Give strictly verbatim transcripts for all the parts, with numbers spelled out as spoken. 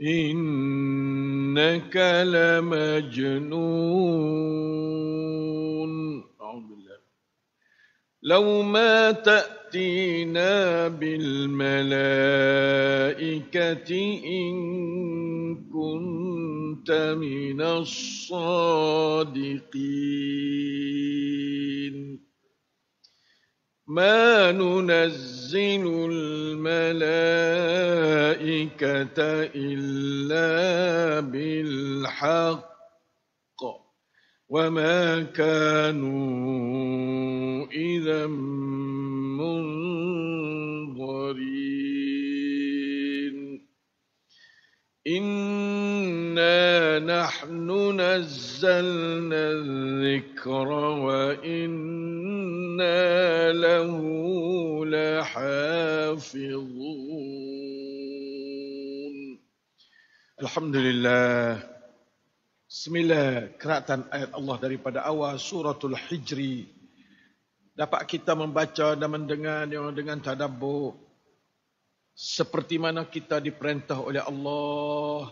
إنك لمجنون. أعوذ بالله. لو ما تأتينا بالملائكة إن كنت من الصادقين. ما ننزل الملائكة إلا بالحق وما كانوا إذا منظرين. إنا نحن نزلنا الذكر وإنا له لحافظون. Alhamdulillah. Bismillah, keratan ayat Allah daripada awal suratul Hijri. Dapat kita membaca dan mendengar dengan tadabbur. Seperti mana kita diperintah oleh Allah.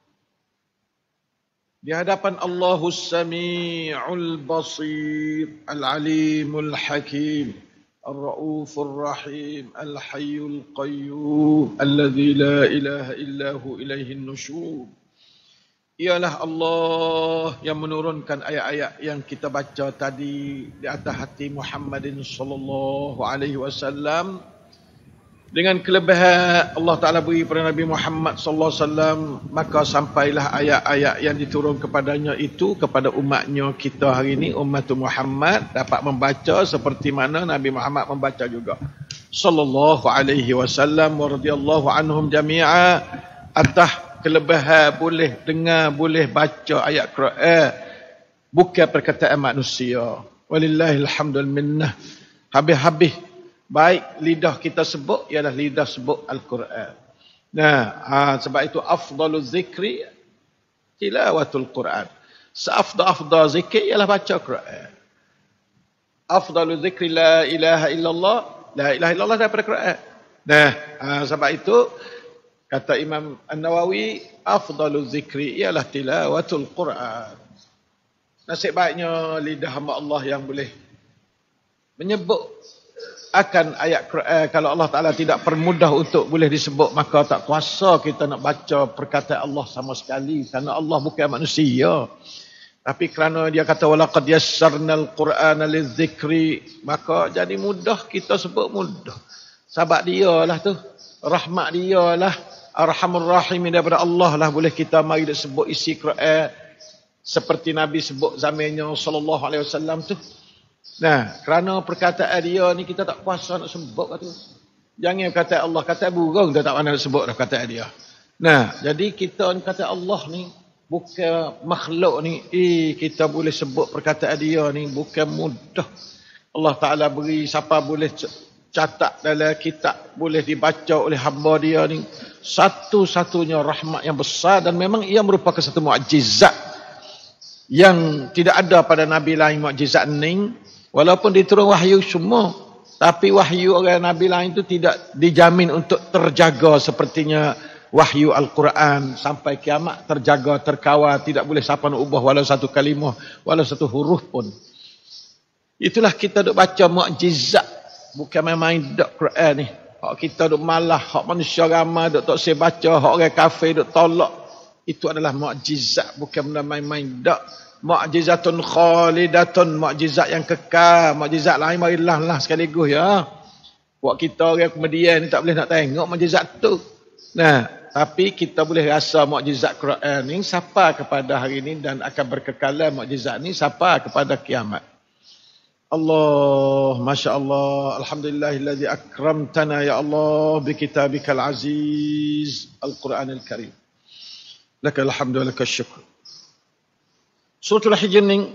Di hadapan Allahus Sami'ul Basir, Al-Alimul Hakim, Ar-Ra'ufur Rahim, Al-Hayyul Qayyum, Alladhi la ilaha illahu ilaihin nusyur. Ialah Allah yang menurunkan ayat-ayat yang kita baca tadi di atas hati Muhammadin sallallahu alaihi wasallam. Dengan kelebihan Allah Ta'ala beri kepada Nabi Muhammad sallallahu alaihi wasallam, maka sampailah ayat-ayat yang diturun kepadanya itu kepada umatnya kita hari ini, umat Muhammad, dapat membaca seperti mana Nabi Muhammad membaca juga. Sallallahu alaihi wasallam wa radhiyallahu anhum jami'a. Atas kelebihan boleh dengar, boleh baca ayat Quran, bukan perkataan manusia. Walillahil hamdul minnah. Habis-habis baik lidah kita sebut ialah lidah sebut Al-Quran. Nah, ha, sebab itu afdalul zikri tilawatul Quran. Seafdal-afdal zikir ialah baca Quran. Afdalul zikri la ilaha illallah, la ilaha illallah daripada Quran. Nah, ha, sebab itu kata Imam An-Nawawi, afdalul zikri ialah tilawatul Quran. Nasib baiknya lidah hamba Allah yang boleh menyebut akan ayat Quran. Kalau Allah Ta'ala tidak permudah untuk boleh disebut, maka tak kuasa kita nak baca perkataan Allah sama sekali. Kerana Allah bukan manusia. Tapi kerana dia kata, وَلَقَدْ يَسَّرْنَا الْقُرْآنَ لِلذِّكْرِ, maka jadi mudah kita sebut mudah. Sebab dia lah tu. Rahmat dia lah. Arhamur Rahim daripada Allah lah. Boleh kita mari disebut isi Quran. Seperti Nabi sebut zamannya sallallahu alaihi wasallam tu. Nah, kerana perkataan dia ni kita tak kuasa nak sebut kata. Jangan kata Allah, kata burung kita tak mana nak sebut dah kata dia. Nah, jadi kita ni kata Allah ni bukan makhluk ni, eh kita boleh sebut perkataan dia ni bukan mudah. Allah Taala beri siapa boleh catat dalam kitab, boleh dibaca oleh hamba dia ni, satu-satunya rahmat yang besar, dan memang ia merupakan satu mukjizat yang tidak ada pada nabi lain. Mukjizat ni walaupun diturun wahyu semua, tapi wahyu orang Nabi lain itu tidak dijamin untuk terjaga sepertinya wahyu Al-Quran. Sampai kiamat terjaga, terkawal, tidak boleh siapa nak ubah walau satu kalimah, walau satu huruf pun. Itulah kita duk baca mukjizat, bukan main-main duk Quran ni. Hak kita duk malah, hak manusia ramai duk tak saya baca, hak orang kafir duk tolak. Itu adalah mukjizat, bukan benda main-main duk. Mukjizatun khalidatun, mukjizat yang kekal. Mukjizat lain mari lah sekaligus ya. Buat kita orang kemudian ni tak boleh nak tengok mukjizat tu. Nah, tapi kita boleh rasa mukjizat Quran ni sampai kepada hari ini dan akan berkekalan mukjizat ni sampai kepada kiamat. Allah, Masya Allah, Alhamdulillahillazi akramtana ya Allah bi kitabikal aziz Al-Quranil Karim. Lakal hamdu wa lakal syukur. Suratul Hijr ni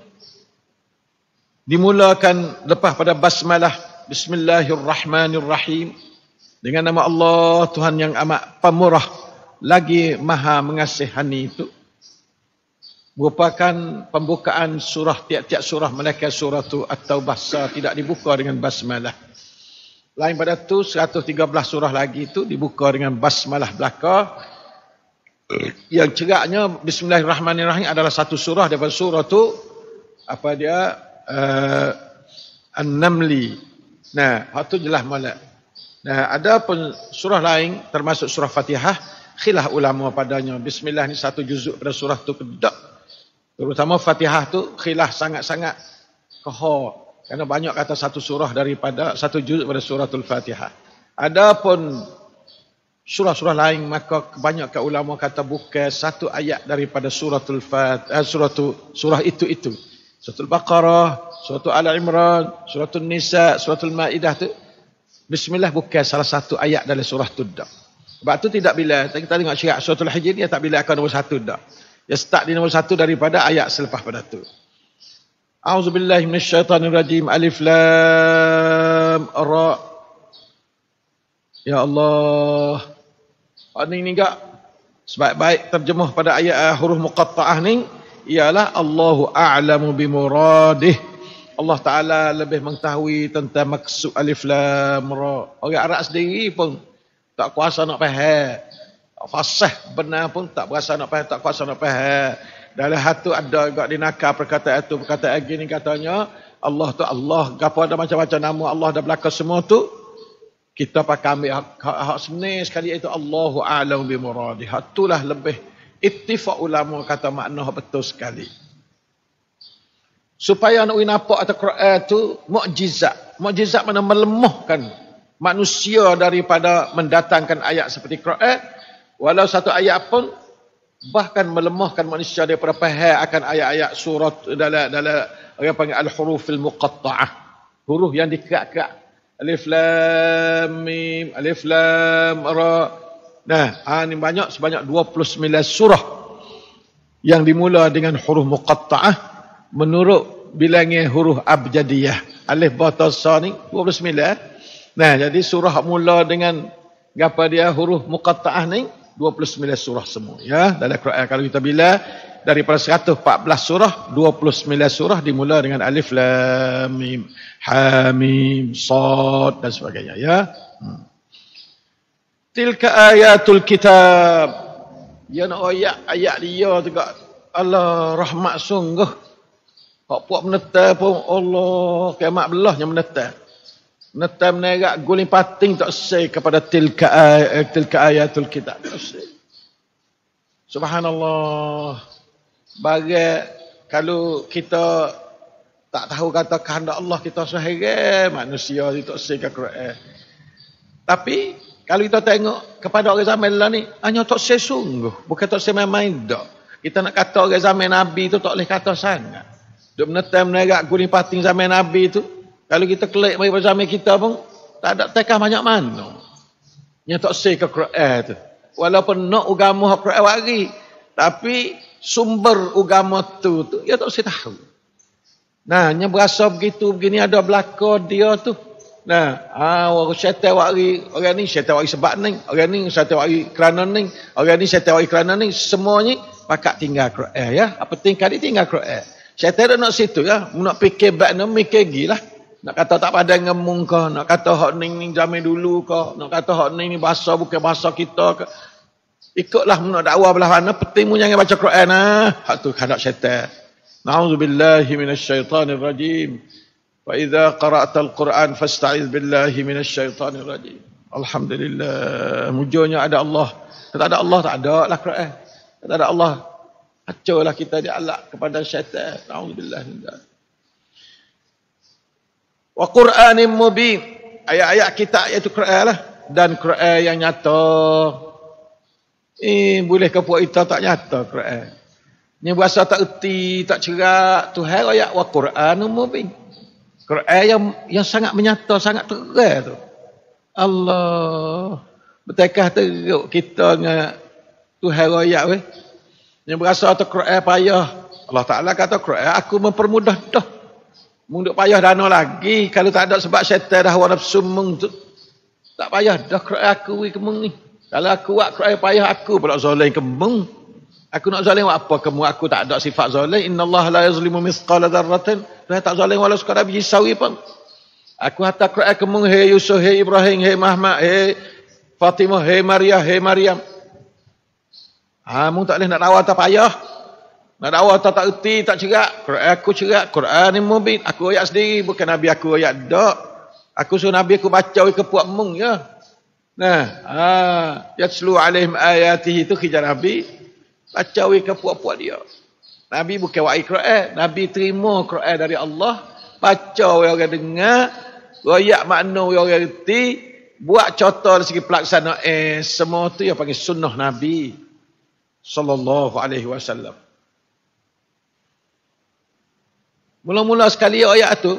dimulakan lepas pada basmalah, Bismillahirrahmanirrahim, dengan nama Allah Tuhan yang amat pemurah lagi maha mengasihani. Itu merupakan pembukaan surah, tiap-tiap surah melainkan surah tu At-Taubah tidak dibuka dengan basmalah. Lain pada tu seratus tiga belas surah lagi itu dibuka dengan basmalah belaka. yang ceraknya Bismillahirrahmanirrahim adalah satu surah daripada surah tu apa dia uh, An-Namli. Nah, hak tu jelas molek. Nah, ada pun surah lain termasuk surah Fatihah, khilaf ulama padanya. Bismillah ni satu juzuk pada surah tu ke tak. Terutama Fatihah tu khilaf sangat-sangat koho. Kerana banyak kata satu surah daripada satu juzuk pada suratul Fatihah. Adapun surah-surah lain maka kebanyakan ulama kata bukan satu ayat daripada suratul Fatihah, surah tu, surah itu-itu. Suratul Baqarah, suratul Al-Imran, suratul Nisa, suratul Maidah tu Bismillah bukan salah satu ayat dari surah tu dah. Sebab tu tidak bila kita tengok syiar suratul Hijr dia tak bila akan nombor satu dah. Dia start di nombor satu daripada ayat selepas pada tu. A'udzubillahi minasyaitanirrajim. Alif Lam Ra. Ya Allah. Ini ni enggak sebaik-baik terjemah pada ayat huruf muqatta'ah ni ialah Allahu a'lamu bimuradih. Allah Ta'ala lebih mengetahui tentang maksud Alif Lam Ra. Orang Arab sendiri pun tak kuasa nak faham. Fasih benar pun tak berasa nak faham, tak kuasa nak faham. Dalam hatu ada juga dinakar perkataan itu, perkataan gini katanya Allah tu Allah, gapo ada macam-macam nama Allah dah belakang semua tu. Kita pakai ambil hak, hak, hak sebenarnya sekali itu Allahu a'lam bimuradih. Itulah lebih ittifaq ulama kata makna betul sekali. Supaya nak nampak atau Quran tu mukjizat. Mukjizat mana melemahkan manusia daripada mendatangkan ayat seperti Quran. Walau satu ayat pun bahkan melemahkan manusia daripada faham akan ayat-ayat surat dalam dalam orang panggil al-hurufil muqatta'ah. Huruf yang dikerak-kerak. Alif Lam Mim, Alif Lam Ra. Nah, ha, ini banyak sebanyak dua puluh sembilan surah yang dimula dengan huruf muqatta'ah menurut bilangnya huruf abjadiyah. Alif ba ta sa ni dua puluh sembilan. Nah, jadi surah mula dengan apa dia huruf muqatta'ah ni dua puluh sembilan surah semua ya. Dalam Quran kalau kita bila daripada seratus empat belas surah, dua puluh sembilan surah dimula dengan Alif Lam Mim, Ha Mim, Shad dan sebagainya ya. Hmm. Tilka ayatul kitab. Ya nak ayat ayat dia juga Allah rahmat sungguh. Hak puak menetai pun Allah kiamat belahnya menetai. Menetai menerak guling pating tak say kepada tilka ayat tilka ayatul kitab. Subhanallah. Bagi kalau kita tak tahu kata kehendak Allah kita seheran manusia itu tak say ke Quran. Tapi kalau kita tengok kepada orang zaman lah ni, hanya tak say sungguh. Bukan tak say main-main dah. Kita nak kata orang zaman Nabi tu tak boleh kata sangat. Duk menetai menerak guling pating zaman Nabi tu. Kalau kita kelik mari zaman kita pun, tak ada tekah banyak mana. Yang tak say ke Quran tu. Walaupun nak agama Quran wari. Tapi sumber agama tu, tu dia tak say tahu. Nah, yang berasa begitu, begini ada belakang dia tu. Nah, ah, orang syaitan wari, orang ni syaitan wari sebab ni, orang ni syaitan wari kerana ni, orang ni syaitan wari kerana ni, semuanya pakat tinggal Quran ya. Apa tinggal dia tinggal Quran. Syaitan dah nak situ ya, nak fikir bab ni mikir gilah. Nak kata tak padan ngemung ke, nak kata hak ni ni zaman dulu ke, nak kata hak ni ni bahasa bukan bahasa kita ke. Ikutlah nak dakwah belah mana, pentingmu jangan baca Quran ah. Hak tu kehendak syaitan. Na'udzubillahi minasyaitanir rajim. فإذا قرأت القرآن فاستعذ بالله من الشيطان الرجيم. Alhamdulillah. Mujurnya ada Allah. Tak ada Allah tak ada lah Quran. Tak ada Allah. Hancurlah kita dialak kepada syaitan. Alhamdulillah. Wa Qur'anin mubin. Ayat-ayat kita iaitu Quran lah. Dan Quran yang nyata. Eh, boleh ke puak kita tak nyata Quran. Ni berasa tak erti, tak cerak. Tuhan ayat wa Qur'anin mubin. Quran yang yang sangat menyata, sangat terang tu. Allah. Betakah teruk kita dengan Tuhan ayat weh. Yang berasa tu Quran payah. Allah Ta'ala kata Quran aku mempermudah dah. Munduk payah dana lagi. Kalau tak ada sebab syaitan dah hawa nafsu mung tu. Tak payah dah Quran aku weh kemung ni. Kalau aku buat Quran payah aku pula zalim kemung. Aku nak zalim buat apa kamu? Aku tak ada sifat zalim. Innallaha la yazlimu mithqala dzarratin. Tuhan tak zalim walau sekadar biji sawi pun. Aku hantar Quran kemung, hey Yusuf, hey Ibrahim, hey Muhammad, hey Fatimah, hey Maria, hey Maryam. Ha, mu tak boleh nak dakwah tak payah. Nak dakwah tak tak erti, tak cerak. Quran aku cerak, Quran ni mubin. Aku ayat sendiri, bukan Nabi aku ayat dak. Aku suruh Nabi aku baca ke puak mung ya. Nah, ha, yatslu alaihim ayatihi tu khijar Nabi. Baca ke puak-puak dia. Nabi bukan wahai Quran, Nabi terima Quran dari Allah, baca orang dengar, royak makna orang erti, buat contoh dari segi pelaksanaan, eh semua tu yang panggil sunnah Nabi sallallahu alaihi wasallam. Mula-mula sekali ayat tu,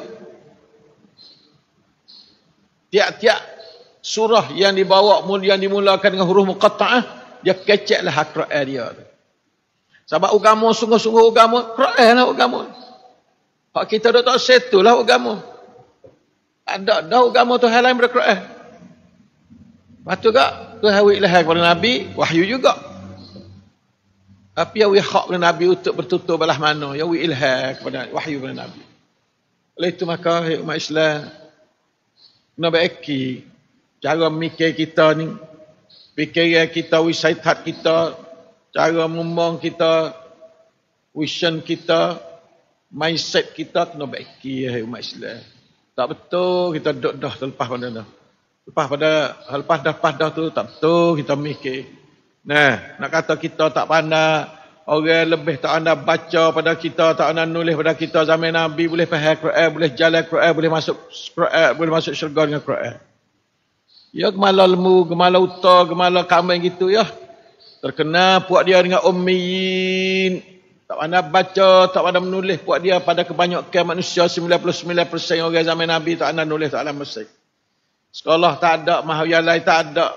tiap-tiap surah yang dibawa yang dimulakan dengan huruf muqatta'ah, dia keceklah Quran dia tu. Sebab agama sungguh-sungguh agama, Quran lah agama. Hak kita dah tak settle lah agama. Ada dah agama tu hal lain daripada Quran. Lepas tu kak, tu hawi ilahi kepada Nabi, wahyu juga. Tapi yang hak kepada Nabi untuk bertutur belah mana, yang ilahi kepada wahyu kepada Nabi. Oleh itu maka umat Islam kena baiki cara mikir kita ni, fikiran kita, wisaitat kita, cara memang kita, vision kita, mindset kita kena baiki ya umat Islam. Tak betul kita duduk dah terlepas pada dah. Lepas pada lepas dah pas dah tu tak betul kita mikir. Nah, nak kata kita tak pandai, orang lebih tak pandai baca pada kita, tak pandai nulis pada kita zaman Nabi, boleh faham Quran, boleh jalan Quran, boleh masuk Quran, boleh masuk syurga dengan Quran. Ya gemala lembu, gemala uta, gemala kambing gitu ya. Terkena puak dia dengan ummiyin. Tak pandai baca, tak pandai menulis puak dia pada kebanyakan manusia sembilan puluh sembilan peratus orang zaman Nabi tak pandai nulis, tak pandai mesin. Sekolah tak ada, mahawiyalai tak ada.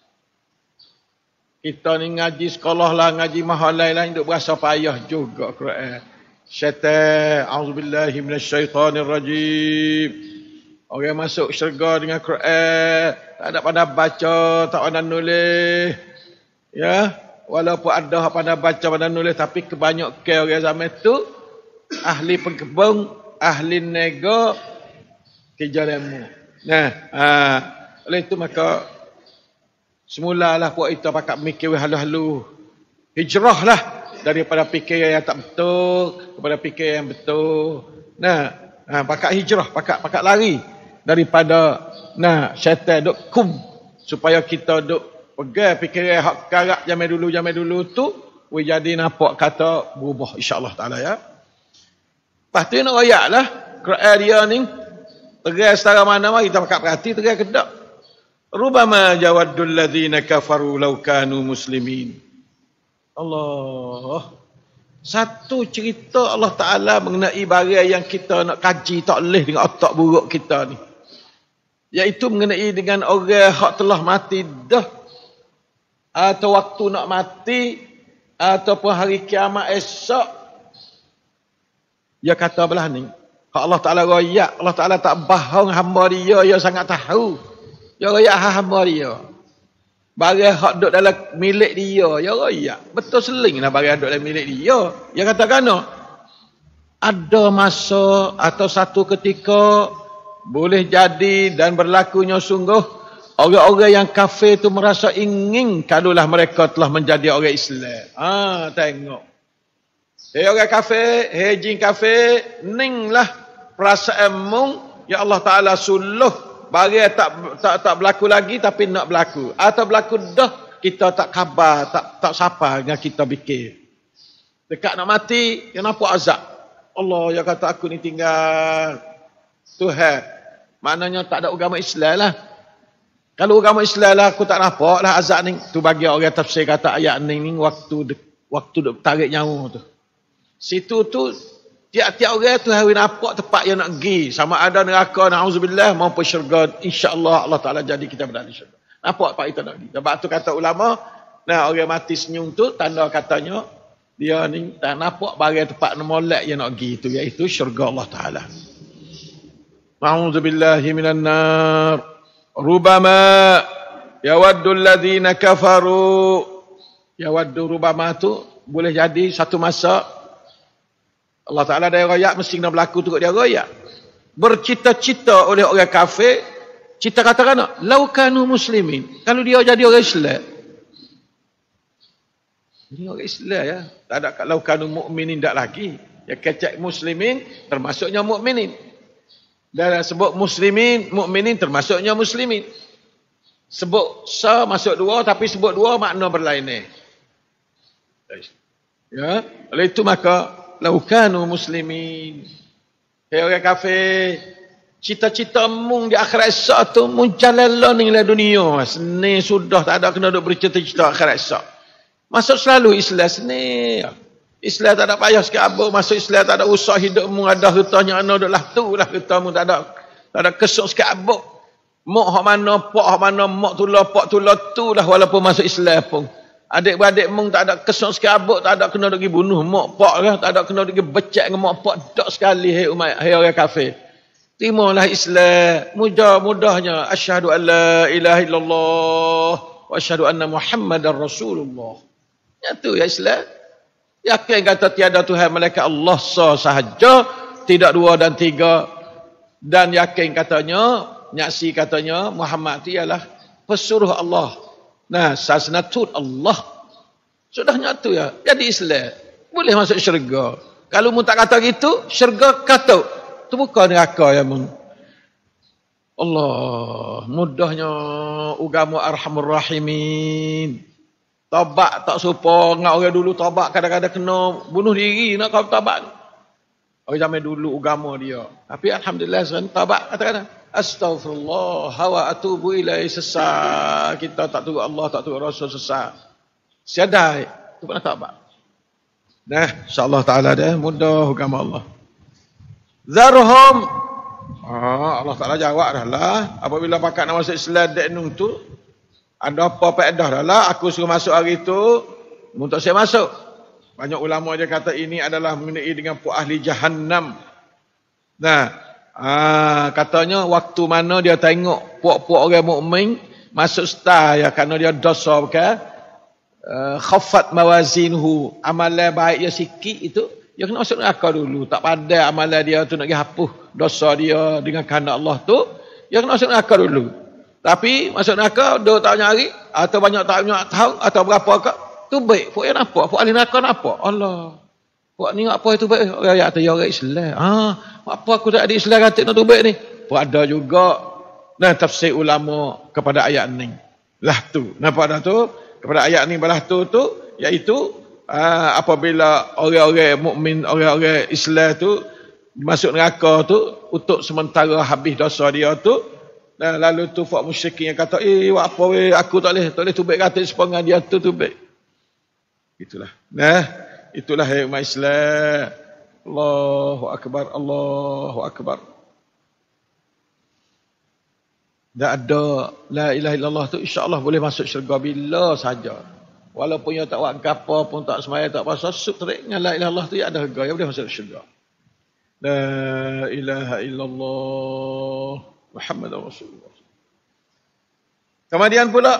Kita ni ngaji sekolah lah, ngaji mahawiyalai lah, duk berasa payah juga Quran. Syaitan, auzubillahi minasyaitanirrajim. Orang masuk syurga dengan Quran, tak ada pandai baca, tak pandai nulis. Ya, walaupun ada pandai baca, pandai nulis, tapi kebanyakan orang zaman tu ahli pengkebun, ahli nego, kerja ilmu. Nah, ha, oleh itu maka semulalah puak kita pakat mikir halu-halu. Hijrahlah daripada fikiran yang tak betul kepada fikiran yang betul. Nah, ha, pakat hijrah, pakat pakat lari daripada nah syaitan duk kum supaya kita duk pegang fikiran hak karak zaman dulu zaman dulu tu we jadi nampak kata berubah insya-Allah taala ya. Lepas tu nak ayatlah Quran dia ni tegas setara mana mari kita pakat perhati tegas ke tak. Rubama jawaddul ladzina kafaru law kanu muslimin. Allah. Satu cerita Allah Taala mengenai barang yang kita nak kaji tak leh dengan otak buruk kita ni. Iaitu mengenai dengan orang hak telah mati dah, atau waktu nak mati, ataupun hari kiamat esok. Dia kata belah ni, hak Allah Ta'ala royak, Allah Ta'ala tak bohong hamba dia, dia sangat tahu. Dia royak hamba dia. Barang hak duduk dalam milik dia, dia royak. Betul seling lah barang duduk dalam milik dia. Dia kata kena, ada masa atau satu ketika, boleh jadi dan berlakunya sungguh, orang-orang yang kafir itu merasa ingin kalaulah mereka telah menjadi orang Islam. Ah, tengok. Hei orang kafir, hei jin kafir, ninglah perasaan mung ya Allah Taala suluh barang tak tak tak berlaku lagi tapi nak berlaku. Atau berlaku dah kita tak khabar, tak tak sapa dengan kita fikir. Dekat nak mati, dia nampak azab. Allah ya kata aku ni tinggal Tuhan. Maknanya tak ada agama Islam lah. Kalau agama Islam lah aku tak nampak lah azab ni. Tu bagi orang tafsir kata ayat ni ni waktu waktu duk tarik nyawa tu. Situ tu tiap-tiap orang tu hari nampak tempat yang nak pergi. Sama ada neraka na'udzubillah maupun syurga. InsyaAllah Allah Ta'ala jadi kita berada di syurga. Nampak tempat kita nak pergi. Sebab tu kata ulama, nah orang mati senyum tu tanda katanya dia ni tak nampak barang tempat molek yang nak pergi tu, iaitu syurga Allah Ta'ala. A'udzubillahi minan nar. Rubama yawaddu alladhina kafaru. Yawaddu rubama tu boleh jadi satu masa Allah Ta'ala dia royak mesti kena berlaku tu dia royak. Bercita-cita oleh orang kafir, cita katakan lau kanu muslimin. Kalau dia jadi orang Islam. Ini orang Islam ya. Tak ada kalau kanu mukminin tak lagi. Ya kecek muslimin termasuknya mukminin. Dan sebut muslimin, mukminin termasuknya muslimin. Sebut sa masuk dua tapi sebut dua makna berlainan. Ya, oleh itu maka laukanu muslimin. Hei orang kafir, cita-cita mung di akhirat esok tu mung jalan ni lah dunia. Seni sudah tak ada kena duk bercita-cita akhirat esok. Masuk selalu Islam seni. Islam tak ada payah sikit apa. Masuk Islam tak ada usah hidup mung ada hutanya ana duk lah tu lah kita mung tak ada tak ada kesok sikit apa. Mok hak mana pak hak mana mak tu lah pak tu lah tu lah walaupun masuk Islam pun. Adik-beradik mung tak ada kesok sikit apa, tak ada kena pergi bunuh mak pak lah, tak ada kena pergi becek dengan mak pak dak sekali hai umat hai orang kafir. Terimalah Islam, mudah-mudahnya asyhadu an la ilaha illallah wa asyhadu anna Muhammadar Rasulullah. Itu ya Islam. Yakin kata tiada Tuhan malaikat Allah sah sahaja, tidak dua dan tiga. Dan yakin katanya, nyaksi katanya Muhammad itu ialah pesuruh Allah. Nah, sasnatut Allah. Sudah nyatu ya. Jadi Islam boleh masuk syurga. Kalau mu tak kata gitu, syurga kata. Itu bukan neraka ya mun. Allah, mudahnya agama Arhamur Rahimin. Taubat tak serupa dengan orang dulu taubat kadang-kadang kena bunuh diri nak kau taubat. Orang zaman dulu agama dia. Tapi alhamdulillah sekarang taubat kata-kata astaghfirullah wa atubu ilaihi sesat. Kita tak turut Allah, tak turut Rasul sesat. Siadai tu pernah taubat. Nah, insya-Allah taala dah mudah agama Allah. Zarhum. Ah, Allah Taala jawab dah lah apabila pakat nak masuk Islam dek nung tu. Ada apa faedah dah lah aku suruh masuk hari tu untuk saya masuk. Banyak ulama dia kata ini adalah mengenai dengan puak ahli jahannam. Nah, aa, katanya waktu mana dia tengok puak-puak orang mukmin masuk star ya kerana dia dosa bukan? Uh, khaffat mawazinhu, amalan baik dia sikit itu dia kena masuk neraka dulu. Tak pandai amalan dia tu nak pergi hapus dosa dia dengan kehendak Allah tu, dia kena masuk neraka dulu. Tapi masuk neraka dua tahun hari atau banyak tahun banyak tahun atau berapa ke tu baik. Puak yang apa? Puak ahli neraka apa? Allah. Puak ni apa itu baik? Orang kata ya orang Islam. Ah, apa aku tak ada Islam kata nak tu baik ni? Puak ada juga. Nah, tafsir ulama kepada ayat ni. Lah tu. Nampak dah tu? Kepada ayat ni balah tu tu iaitu ah, apabila orang-orang mukmin, orang-orang Islam tu masuk neraka tu untuk sementara habis dosa dia tu. Dan lalu tu fak musyrikin yang kata, eh, buat apa weh, aku tak boleh, tak boleh tubik kata sepanjang dia tu tubik. Itulah. Nah, itulah ya umat Islam. Allahu Akbar, Allahu Akbar. Tak ada la ilaha illallah tu insya-Allah boleh masuk syurga bila saja. Walaupun yang tak buat gapo pun tak semaya tak puasa, sub terik dengan la ilaha illallah tu ya ada harga, ya boleh masuk syurga. La ilaha illallah Muhammad Rasulullah. Kemudian pula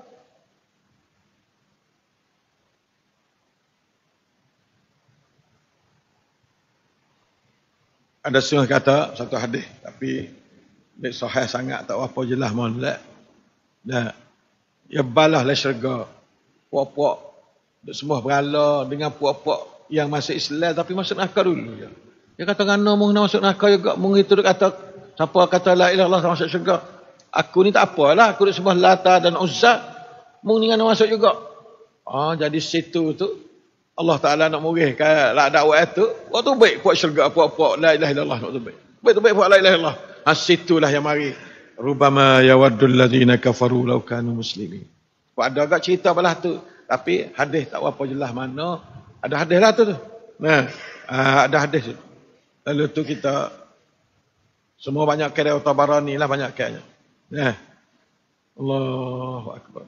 ada setengah kata satu hadis tapi dia sahih sangat tak apa jelas mohon la. Dah. Ya balah la syurga. Puak-puak semua berala dengan puak-puak yang masuk Islam tapi masuk neraka dulu ya. Dia kata ngano mung nak masuk neraka juga mung itu dia kata siapa kata la ilaha illallah masuk syurga. Aku ni tak apalah, aku duk sembah Lata dan Uzza. Mung ni nak masuk juga. Ah, jadi situ tu Allah Taala nak murihkan la dakwah tu. Waktu baik puak syurga puak-puak la ilaha illallah waktu baik. Baik tu baik puak la ilaha illallah. Ha situlah yang mari. Rubama yawaddul ladzina kafaru law kanu muslimin. Puak ada agak cerita belah tu, tapi hadis tak apa jelas mana. Ada hadis lah tu tu. Nah, ada hadis tu. Lalu tu kita semua banyak kira Tabarani lah banyak kira. Nah. Allahu Akbar.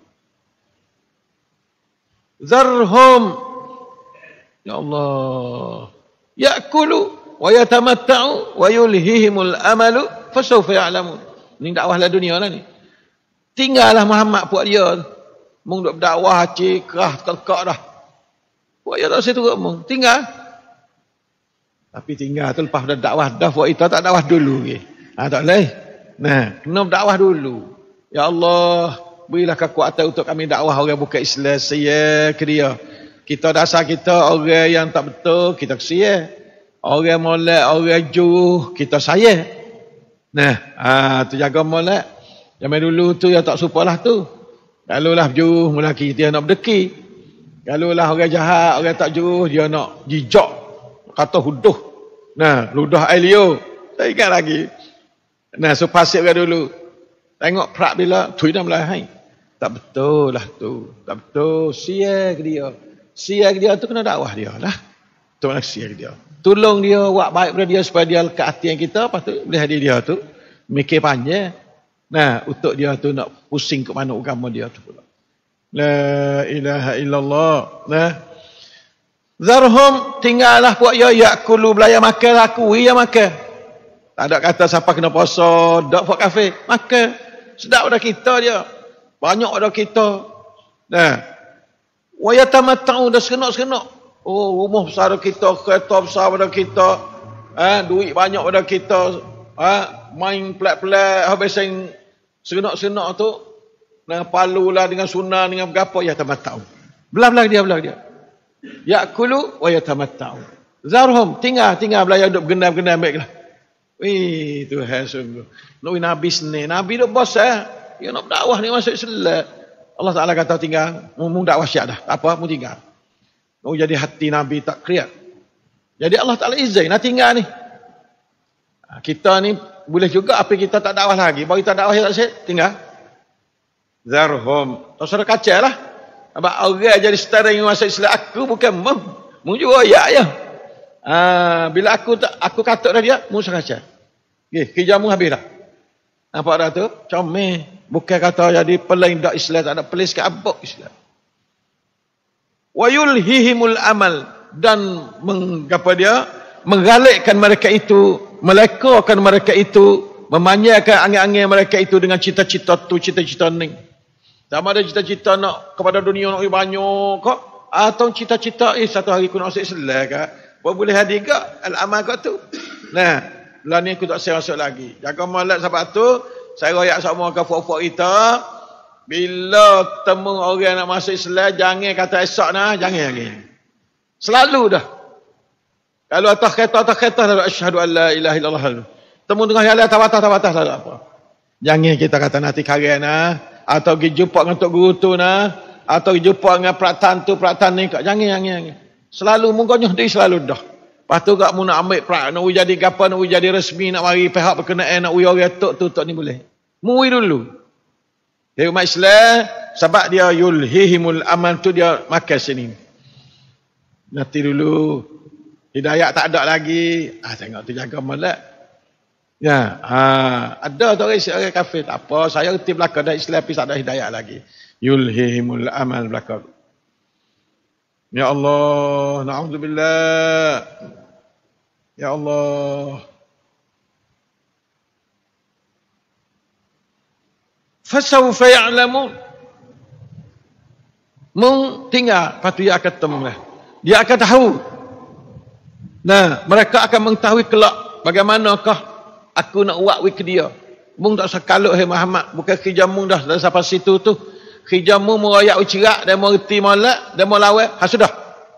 Zarhum. Ya Allah. Ya'kulu wa yatamatta'u wa yulhihimul amalu fasawfa ya'lamun. Ni dakwah lah dunia lah ni. Tinggallah Muhammad buat dia. Mung duk berdakwah cikrah terkak dah. Buat dia tak situ mung. Tinggal. Tapi tinggal tu lepas dah dakwah dah buat itu tak dakwah dulu ke. Ha tak boleh. Nah, kena dakwah dulu. Ya Allah, berilah kekuatan untuk kami dakwah orang bukan Islam saya ke dia. Kita dasar kita orang yang tak betul, kita kesian. Orang molek, orang juh, kita sayang. Nah, ah tu jaga molek. Zaman dulu tu yang tak supalah tu. Kalau lah juh, lelaki dia nak berdeki. Kalau lah orang jahat, orang tak juh, dia nak jijak. Kata huduh. Nah, ludah Elio. Tak ingat lagi. Nah, so pasir orang dulu. Tengok perak bila, tu dah melahai. Tak betul lah tu. Tak betul. Sia ke dia. Sia ke dia tu kena dakwah dia lah. Tu nak sia ke dia. Tolong dia, buat baik pada dia supaya dia ke hati yang kita. Lepas tu, boleh hadir dia tu. Mikir panjang. Nah, untuk dia tu nak pusing ke mana agama dia tu pula. La ilaha illallah. Nah. Zarhum, tinggallah buat ya yakulu belaya makan aku, ya makan. Tak ada kata siapa kena puasa, dak buat kafir, makan. Sedap pada kita dia. Banyak pada kita. Nah. Wa yatamatta'u dah serenok-serenok. Oh, rumah besar kita, kereta besar pada kita. Ha, duit banyak pada kita. Ha, main pelat-pelat habis yang serenok-serenok tu. Nah, palu lah dengan sunnah dengan berapa ya tamatta'u. Belah-belah dia, belah dia. Ya'kulu wa yatamatta'u. Zarhum, tinggal, tinggal belaya duduk bergendam-gendam baiklah. Wih, Tuhan sungguh. Nak Nabi seni. Nabi duk bos eh. Dia nak berdakwah ni masuk Islam. Allah Ta'ala kata tinggal. Mu dakwah syak dah. Tak apa, mu tinggal. Nak jadi hati Nabi tak kriat. Jadi Allah Ta'ala izin nak tinggal ni. Kita ni boleh juga apa kita tak dakwah lagi. Baru kita dakwah tak syed, tinggal. Zarhum. Tak suruh kaca lah. Sebab orang jadi setara yang masuk Islam. Aku bukan mu. Mu juga ya ya. Ah, bila aku tak aku katuk dah dia, mu suruh kaca. Okey, kerjamu habis dah. Nampak dah tu? Comel. Bukan kata jadi pelain dak Islam, tak ada pelis ke abok Islam. Wa yulhihimul amal, dan menggapa dia menggalakkan mereka itu, melekakan mereka itu, memanjakan angin-angin mereka itu dengan cita-cita tu, cita-cita ni. Sama ada cita-cita nak kepada dunia nak banyak kok, atau cita-cita eh satu hari aku nak masuk Islam ke? Apa boleh hadir ke al-amal kau tu? Nah, lah ni aku tak saya masuk lagi. Jaga malat sebab tu saya royak semua ke fuak-fuak kita. Bila temu orang nak masuk Islam, jangan kata esok nah, jangan lagi. Selalu dah. Kalau atas kereta, atas kereta, lalu asyhadu an la ilaha illallah. Temu tengah jalan, tabatah-tabatah, lalu apa. Jangan kita kata nanti karian nah, atau pergi jumpa dengan tok guru tu nah, atau pergi jumpa dengan peratan tu, peratan ni. Jangan, jangan, jangan. Selalu, mungkinnya dia selalu dah. Lepas tu kat mu nak ambil perak, nak jadi gapa, nak jadi resmi, nak mari pihak berkenaan, nak uyar tok tu, tok ni boleh. Mui dulu. Dia umat Islam, sebab dia yulhihimul amal tu dia makan sini. Nanti dulu, hidayah tak ada lagi. Ah, tengok tu jaga malak. Ya, ah, ada tu orang, orang kafir. Tak apa, saya reti belakang dah Islam, tapi tak ada hidayah lagi. Yulhihimul amal belakang. Ya Allah, na'udzubillah. Ya Allah. Fasawfa ya'lamun. Mung tinggal, lepas tu dia akan temulah. Dia akan tahu. Nah, mereka akan mengetahui kelak bagaimanakah aku nak buat wik dia. Mung tak sekaluk hai Muhammad, bukan kerjamu dah dari sampai situ tu. Kerjamu merayak ucerak dan mereti malak dan melawat. Ha sudah.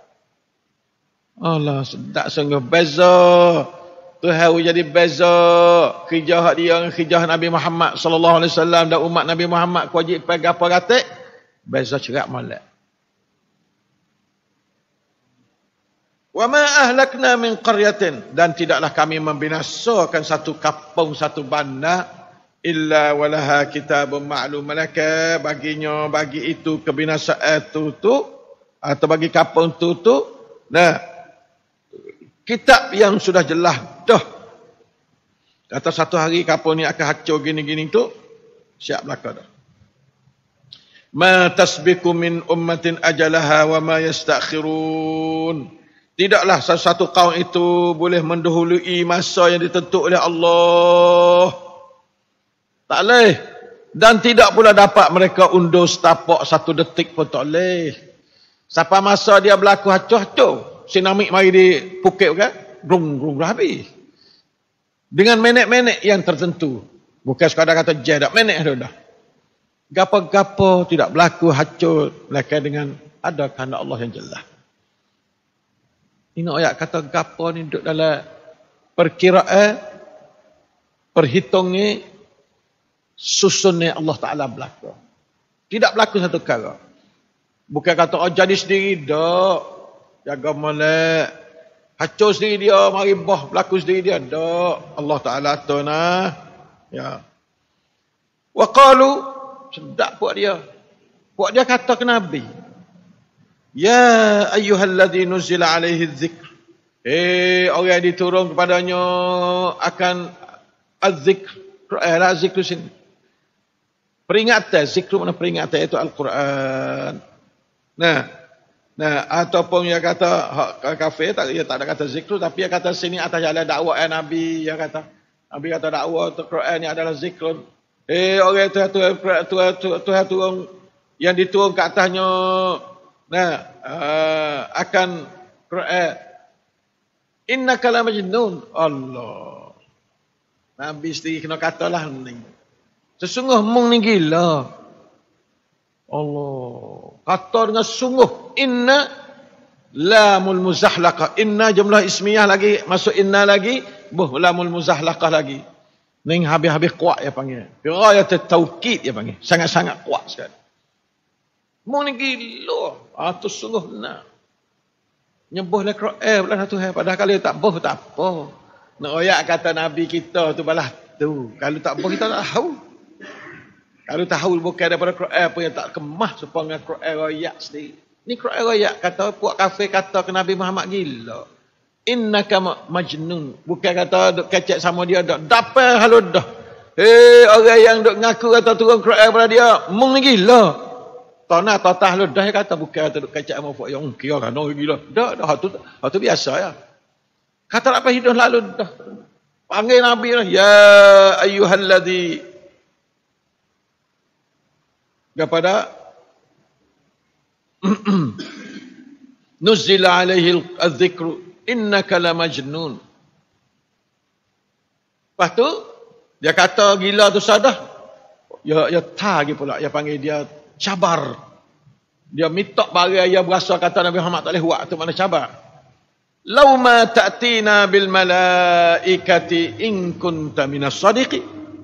Allah, sedap sungguh beza. Tuhan jadi beza kerja hak dia dengan kerja Nabi Muhammad sallallahu alaihi wasallam dan umat Nabi Muhammad wajib pegang apa kata? Beza cerak molek. Wa ma ahlakna min qaryatin, dan tidaklah kami membinasakan satu kampung, satu bandar illa walaha kitabun ma'lum, malaka baginya bagi itu kebinasaan tu tu atau bagi kampung tu tu nah kitab yang sudah jelas dah. Kata satu hari kampung ni akan hancur gini-gini tu, siap belaka dah. Ma tasbiqu min ummatin ajalaha wa ma yastakhirun. Tidaklah satu kaum itu boleh mendahului masa yang ditentu oleh Allah. Tak boleh. Dan tidak pula dapat mereka undur setapak satu detik pun tak boleh. Sampai masa dia berlaku hancur-hancur. Sinamik mari di Phuket kan, rung-rung habis. Dengan minit-minit yang tertentu. Bukan sekadar kata je dak, minit dah. Gapa-gapa tidak berlaku hancur melainkan dengan ada kehendak Allah yang jelas. Ini ayat kata gapo ni duduk dalam perkiraan, perhitungnya, susunnya Allah Ta'ala berlaku. Tidak berlaku satu perkara. Bukan kata, oh jadi sendiri, tak. Jaga molek. Hacur sendiri dia, mari bah, berlaku sendiri dia. Tak. Allah Ta'ala tu nah. Ya. Wa qalu, sedap puak dia. Puak dia kata ke Nabi, ya ayyuhalladzi nuzila alaihi dzikr. Eh, orang yang diturun kepadanya akan az-zikr. Quran lah zikr sini. Peringatan, zikr mana peringatan itu Al-Quran. Nah, nah ataupun dia kata hak kafir tak dia tak ada kata zikr, tapi dia kata sini atas jalan dakwah eh, Nabi, dia kata Nabi kata dakwah Al-Quran ni adalah zikr. Eh, orang tu tu tu tu turun yang diturun ke atasnya, nah uh, akan Quran. Innaka la majnun. Allah. Nabi sendiri kena katalah ni. Sesungguh mung ni gila. Allah. Kata dengan sungguh. Inna lamul muzahlaqah. Inna jumlah ismiyah lagi. Masuk inna lagi. Buh lamul muzahlaqah lagi. Ni habis-habis kuat dia panggil. Birayat taukid dia panggil. Sangat-sangat kuat sekali. Mung ni gila. Ah, tu sungguh nak. Nyembuhlah Quran belah Tuhan. Padahal kalau tak boh tak apa. Nak royak kata Nabi kita tu balah tu. Kalau tak boh kita tak tahu. Kalau tahu bukan daripada Quran pun yang tak kemah supaya Quran royak sendiri. Ni Quran royak kata puak kafir kata ke Nabi Muhammad gila. Innaka majnun. Bukan kata duk kecek sama dia dak dapat halus dah. Eh orang yang duk ngaku kata turun Quran pada dia mung ni gila. Tanah tatah lu dah kata bukan tu kacak mau fok yang kira kan oh gila. Dah dah tu tu biasa ya. Kata apa hidup lalu dah. Panggil Nabi lah ya ayyuhalladzi kepada nuzila alaihi al-dzikru innaka la majnun. Lepas tu dia kata gila tu sadah. Ya ya ta lagi pula dia panggil dia cabar. Dia mitok barang yang berasa kata Nabi Muhammad tak boleh buat. Itu mana cabar. Lau ma ta'tina bil malaikati in kunta minas sadiqi.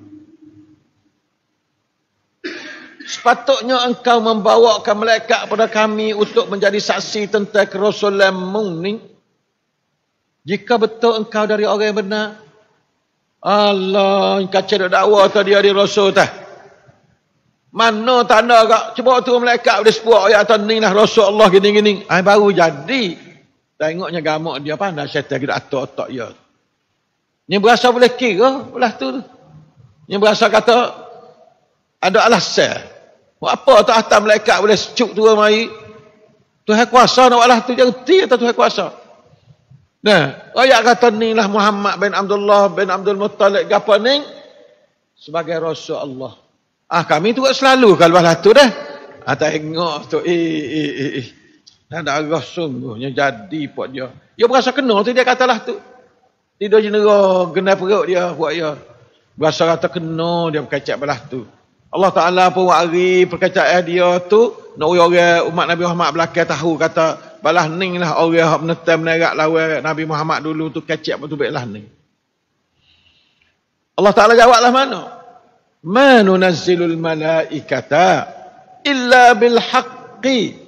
Sepatutnya engkau membawakan malaikat kepada kami untuk menjadi saksi tentang kerasulanmu ni. Jika betul engkau dari orang yang benar. Allah, engkau cedok dakwah atau dia di rasul tak? Mana tanda kak? Cuba turun malaikat boleh sebuah ayat atas ni lah Rasulullah gini-gini. Ay, baru jadi. Tengoknya gamak dia pandai syaitan kita atok-atok dia. Ni berasa boleh kira belah tu. Ni berasa kata ada alasan. Buat apa tak atas malaikat boleh secuk turun mari. Tuhan kuasa nak buat lah tu. Dia reti atau Tuhan kuasa. Nah, ayat kata ni lah Muhammad bin Abdullah bin Abdul Muttalib gapa ni sebagai Rasul Allah. Ah kami tu selalu kalau balas tu dah. Ah tengok tu eh eh eh eh. Dah darah sungguhnya jadi buat dia. Dia berasa kena tu dia katalah tu. Tidur jenera genai perut dia buat dia. Berasa kata kena dia berkacak balas tu. Allah Taala pun wari perkacaan dia tu nak orang umat Nabi Muhammad belakang tahu kata balas ning lah orang hak menetam menerak lawan Nabi Muhammad dulu tu kacak betul baiklah ning. Allah Taala jawablah mana? Ma nunazzilul malaikata illa bil haqqi.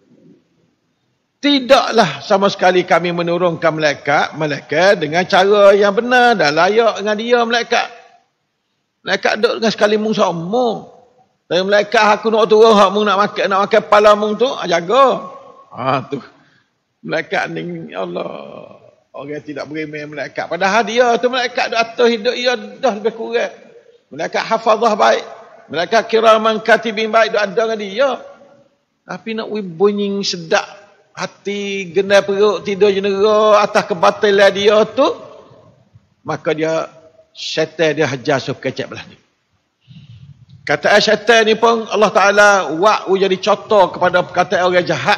Tidaklah sama sekali kami menurunkan malaikat malaikat dengan cara yang benar dan layak dengan dia malaikat. Malaikat duduk dengan sekali mung sama. Tapi malaikat aku nak turun hak mung nak makan nak makan kepala mung tu jaga. Ha tu. Malaikat ni Allah. Orang tidak berimeh malaikat. Padahal dia tu malaikat duduk atas hidup dia dah lebih kurang. Malaikat hafazah baik. Malaikat kiraman katibin baik. Dia ada dengan dia. Tapi nak bunyi sedap. Hati genai perut. Tidur jenera. Atas kebatilan dia tu. Maka dia. Syaitan dia hajar supaya kecek belah ni. Kata syaitan ni pun. Allah Ta'ala. Wa'u jadi contoh kepada perkataan orang jahat.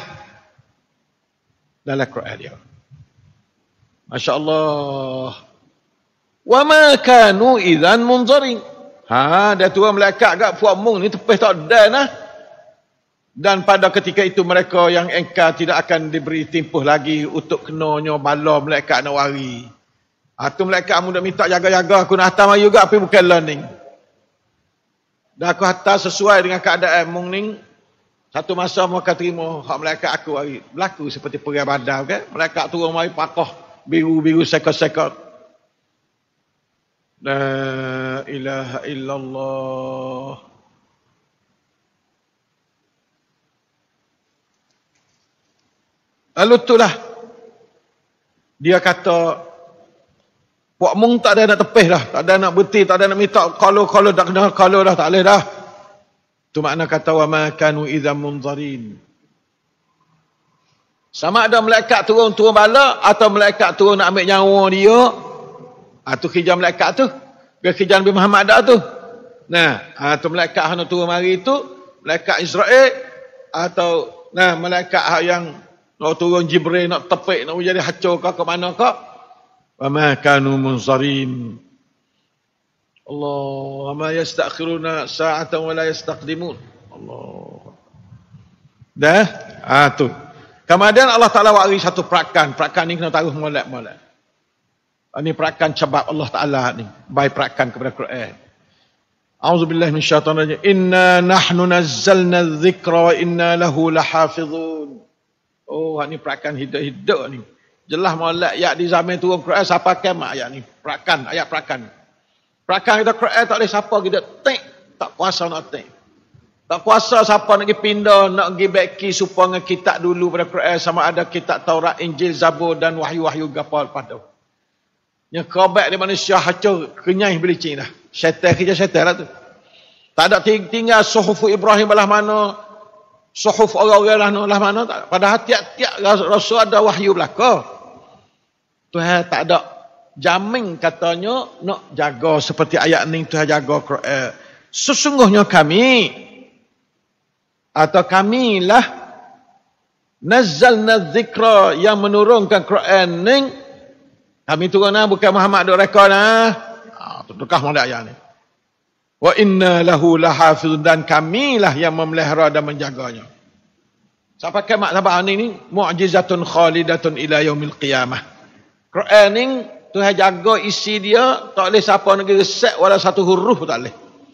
Dalam Quran dia. Masya Allah. Wa ma kanu idzan munzarin. Ha, dia turun malaikat kat puak mung ni tepih tak ada nah. Dan pada ketika itu mereka yang engkar tidak akan diberi timpuh lagi untuk kenanya bala malaikat nak wari. Ha, tu malaikat mu dah minta jaga-jaga aku nak hantar juga tapi bukan learning. Dan aku hantar sesuai dengan keadaan mung ning. Satu masa mereka terima hak malaikat aku hari. Berlaku seperti perang Badar kan. Malaikat turun mari pakoh biru-biru sekot-sekot. La ilaha illallah. Lalu itulah dia kata puak mung tak ada nak tepih dah, tak ada nak berhenti, tak ada nak minta kalau-kalau tak kena kalau dah tak boleh dah. Tu makna kata wa ma kanu idzam munzarin. Sama ada malaikat turun turun bala atau malaikat turun nak ambil nyawa dia. Ah tu kerja malaikat tu. Ke kerja Nabi Muhammad dah tu. Nah, ah tu malaikat hang turun mari tu, malaikat Israel atau nah malaikat yang nak turun Jibril nak tepik nak jadi hancur ke ke mana ke. Wa ma kanu munzarin. Allah ma yastakhiruna sa'atan wa la yastaqdimun. Allah. Dah? Ah tu. Kemudian Allah Taala wari satu perakan. Perakan ni kena taruh molek-molek. Ini perakan sebab Allah Taala ni baik perakan kepada Quran. A'udzubillahi minasyaitonir rajim. Inna nahnu nazzalna adh-dhikra wa inna lahu lahafizun. Oh, ni perakan hidup-hidup ni. Jelas molek ayat di zaman turun Quran siapa kiamat ayat ni. Perakan, ayat perakan. Perakan kita Quran tak boleh siapa kita tek, tak kuasa nak tek. Tak kuasa siapa nak pergi pindah, nak pergi beki supaya kitab dulu pada Quran sama ada kitab Taurat, Injil, Zabur dan wahyu-wahyu gapal pada. Yang kebak di manusia hancur kenyai belicin dah. Syaitan kerja syaitan lah tu. Tak ada tinggal suhuf Ibrahim belah mana, suhuf orang-orang lah mana. Padahal tiap-tiap rasul ada wahyu belaka. Tuhan tak ada jamin katanya nak jaga seperti ayat ni Tuhan jaga Quran. Sesungguhnya kami atau kamilah nazzalna dzikra yang menurunkan Quran ni. Kami turun lah bukan Muhammad duk rekod lah. Ah tu tukar mana ayat ni. Wa inna lahu lahafizun dan kamilah yang memelihara dan menjaganya. Sampai kiamat sampai ni ni mu'jizatun khalidatun ila yaumil qiyamah. Quran ni Tuhan jaga isi dia, tak boleh siapa nak reset wala satu huruf tak boleh.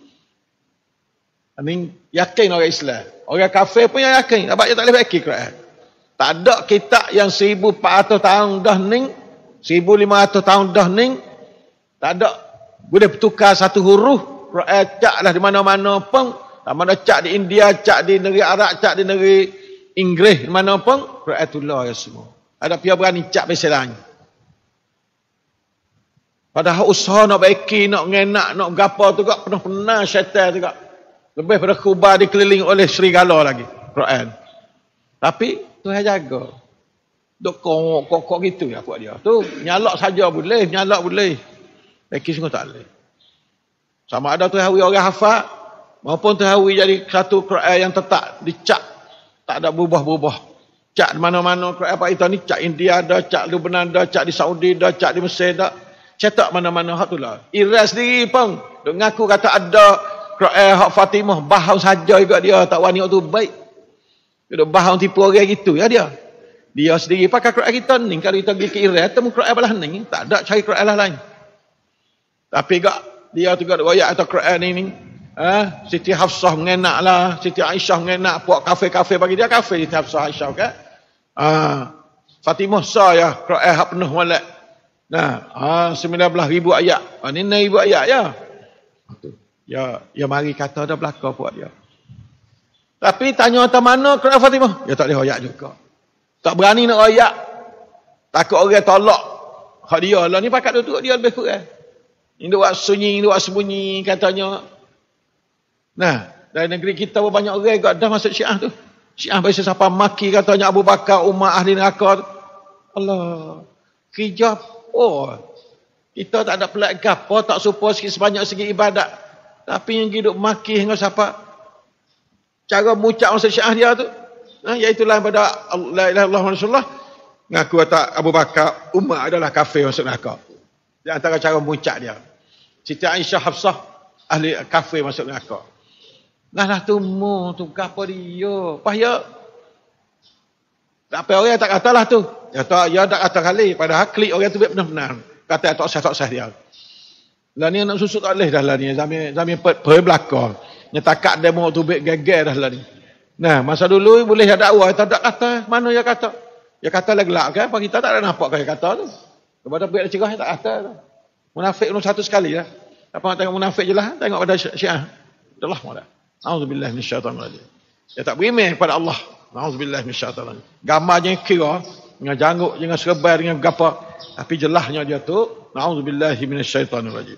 Ini yakin orang Islam. Orang kafir pun yang yakin. Sebab dia tak boleh bagi Quran. Tak ada kitab yang seribu empat ratus tahun dah ni, seribu lima ratus tahun dah ni, tak ada. Boleh bertukar satu huruf. Quran cak lah di mana-mana pun. Mana cak di India, cak di negeri Arab, cak di negeri Inggeris, mana pun. Quran tulah ya semua. Ada pihak berani cak beselanya. Padahal usaha nak baiki, nak ngenak, nak gapa tu kak pernah-pernah syaitan tu kak. Lebih pada kubah dikeliling oleh serigala lagi. Quran. Tapi Tuhan jaga. Duk kok-kok gitu ya buat dia. Tu nyalak saja boleh, nyalak boleh. Baiki semua tak boleh. Sama ada Tuhan orang hafal maupun Tuhan jadi satu Quran yang tetap dicak. Tak ada berubah-berubah. Cak di mana-mana Quran apa itu ni cak India ada, cak Lebanon ada, cak di Saudi ada, cak di Mesir ada. Cetak mana-mana hak tu lah. Iras sendiri pun. Dia ngaku kata ada Quran hak Fatimah. Bahau saja juga dia. Tak wani tu baik. Dia bahau tipu orang gitu ya dia. Dia sendiri pakai Quran kita ni. Kalau kita pergi ke Iras, temu Quran belah ni. Tak ada cari Quran lah lain. Tapi gak dia tu gak wayak atau Quran ni ni. Ha? Siti Hafsah mengenak lah. Siti Aisyah mengenak. Puak kafe-kafe bagi dia kafe Siti Hafsah Aisyah kan. Ha? Fatimah sah ya. Quran hak penuh malak. Nah, ah sembilan belas ribu ayat. Ah ni enam ribu ayat ya. Ya, ya mari kata ada belaka buat dia. Tapi tanya atas mana Quran Fatimah? Ya tak boleh ayat juga. Tak berani nak ayat. Takut orang tolak. Hak dia lah ni pakat duduk dia lebih kurang. Ini buat sunyi, buat sembunyi katanya. Nah, dari negeri kita banyak orang juga dah masuk Syiah tu. Syiah biasa siapa maki katanya Abu Bakar, Umar, ahli neraka. Allah. Kerja oh, kita tak ada pelat gapo, tak support sikit sebanyak segi ibadat. Tapi yang hidup maki hingga siapa? Cara mengucap masa Syiah dia tu. Ha, iaitulah pada la ilaha illallah Rasulullah. Ngaku kata Abu Bakar, Umar adalah kafir masuk neraka. Di antara cara mengucap dia. Siti Aisyah Hafsah ahli kafir masuk neraka. Nah lah tu mu tu gapo dia. Pahaya. Tak apa orang tak katalah tu. Ya tak ya tak kata kali padahal klik orang tu benar-benar. Kata tak sah tak sah dia. Lah ni nak susut tak boleh dah lah ni. Zaman zaman per belakang. Nyetakat demo tu bek geger dah lah ni. Nah, masa dulu boleh ada dakwah tak ada kata, mana ya kata? Ya kata lah gelak kan, apa kita tak ada nampak kaya kata tu. Kepada bek cerah tak kata tu. Munafik nombor satu sekali lah. Apa nak tengok munafik je lah, tengok pada Syiah. Itulah malah. Auzubillah minasyaitanir rajim. Dia tak berimeh kepada Allah. Auzubillah minasyaitanir rajim. Gambarnya kira dengan janggut, dengan serbai, dengan gapo. Tapi jelasnya dia tu, auzubillah minasyaitanir rajim.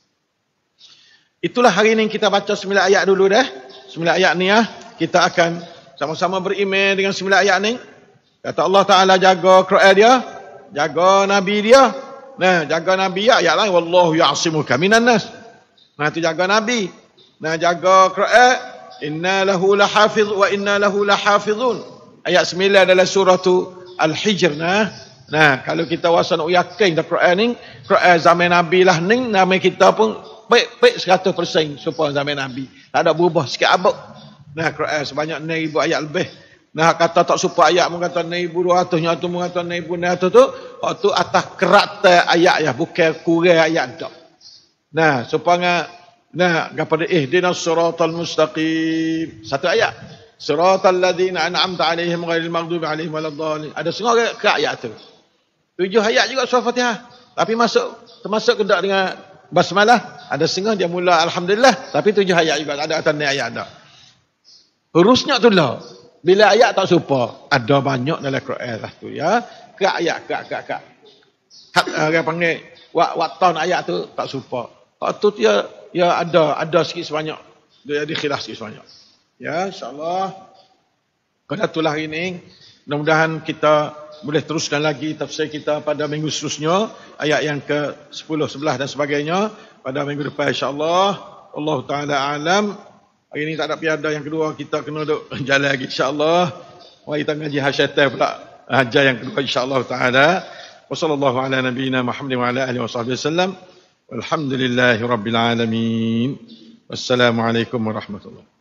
Itulah hari ini kita baca sembilan ayat dulu dah. Sembilan ayat ni ya. Kita akan sama-sama berimeh dengan sembilan ayat ni. Kata Allah Ta'ala jaga Quran dia. Jaga Nabi dia. Nah, jaga Nabi ya. Ayat lain. Wallahu ya'asimuka minan nas. Nah, tu jaga Nabi. Nah, jaga Quran. Inna lahu lahafiz wa inna lahu lahafizun. Ayat sembilan adalah surah Al-Hijr. Nah, nah kalau kita wasa nak yakin dah Quran ni. Quran zaman Nabi lah ni. Nama kita pun baik-baik seratus persen supaya zaman Nabi. Tak ada berubah sikit abad. Nah, Quran sebanyak enam ribu ayat lebih. Nah, kata tak supa ayat pun kata enam ribu dua ratus, nyatu pun kata enam ribu enam ratus tu. Hak tu atas kerata ayat ya, bukan kurang ayat dak. Nah, supaya nah, kepada ihdinas siratal mustaqim. Satu ayat. Siratal ladzina an'amta 'alaihim ghairil maghdubi 'alaihim waladdallin. Ada setengah ke ayat tu. Tujuh ayat juga surah Fatihah. Tapi masuk termasuk kedak dengan basmalah. Ada setengah dia mula alhamdulillah, tapi tujuh ayat juga tak ada atas ni ayat dak. Urusnya tu lah. Bila ayat tak serupa, ada banyak dalam Quran lah tu ya. Kak ayat, kak, kak, kak. Kak, orang panggil, wak, wak tahun ayat tu tak serupa. Hak tu dia, ya ada, ada sikit sebanyak. Dia ada khilaf sikit sebanyak. Ya, insyaAllah. Pada itulah hari ini, mudah-mudahan kita boleh teruskan lagi tafsir kita pada minggu seterusnya. Ayat yang ke sepuluh, sebelas dan sebagainya. Pada minggu depan insyaAllah. Allah Ta'ala alam. Hari ini tak ada piada yang kedua, kita kena duduk jalan lagi insya-Allah. Wah, kita ngaji hasyatan pula. Hajar yang kedua insya-Allah taala. Wassallallahu ala nabiyyina Muhammadin wa ala alihi wasallam. Walhamdulillahirabbil alamin. Wassalamualaikum warahmatullahi